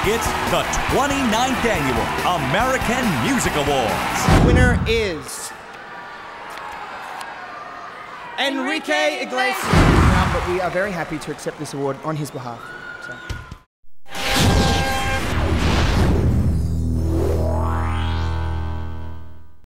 It's the 29th Annual American Music Awards. The winner is Enrique Iglesias. But we are very happy to accept this award on his behalf. So.